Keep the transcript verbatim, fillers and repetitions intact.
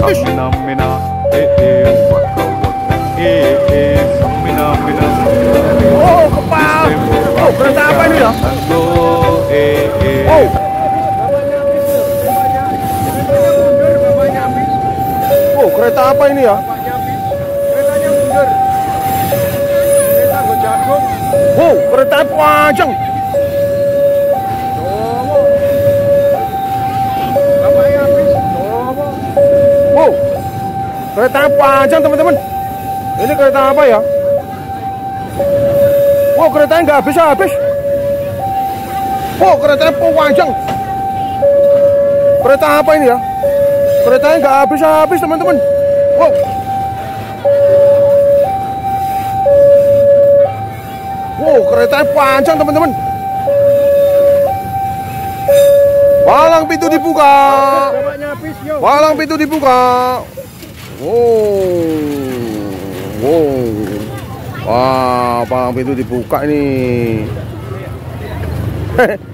habis. Samina mina, eh eh, waka waka, eh eh, samina mina. Oh, kepal. Oh, kereta apa ini ya? Go, eh eh. Oh. Oh, kereta apa ini ya? Keretanya mundur. Kereta gue jagung. Oh, kereta panjang. Bapaknya habis. Oh, Oh, kereta panjang teman-teman. Ini kereta apa ya? Oh, keretanya nggak habis-habis. Oh, keretanya panjang. Kereta apa ini ya? Keretanya nggak habis-habis teman-teman. Wow. Wow, keretanya panjang teman-teman. Palang pintu dibuka. bapaknya habis yo. Palang pintu dibuka. Wow. Wow. Wah, palang pintu dibuka ini.